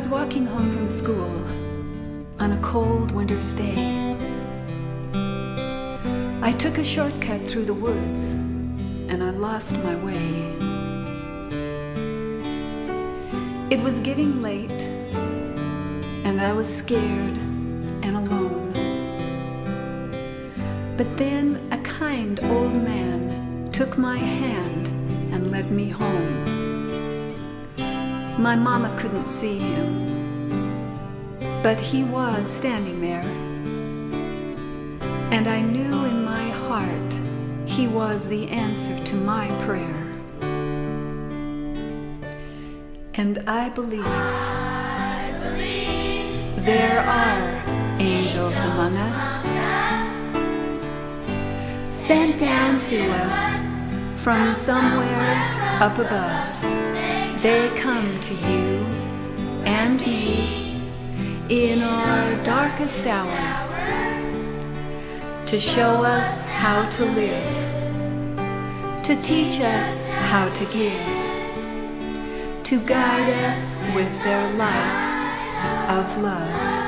walking home from school on a cold winter's day. I took a shortcut through the woods and I lost my way. It was getting late and I was scared and alone. But then a kind old man took my hand and led me home. My mama couldn't see him, but he was standing there. And I knew in my heart he was the answer to my prayer. And I believe there are angels among us, sent down to us from somewhere up above. They come to you and me in our darkest hours to show us how to live, to teach us how to give, to guide us with their light of love.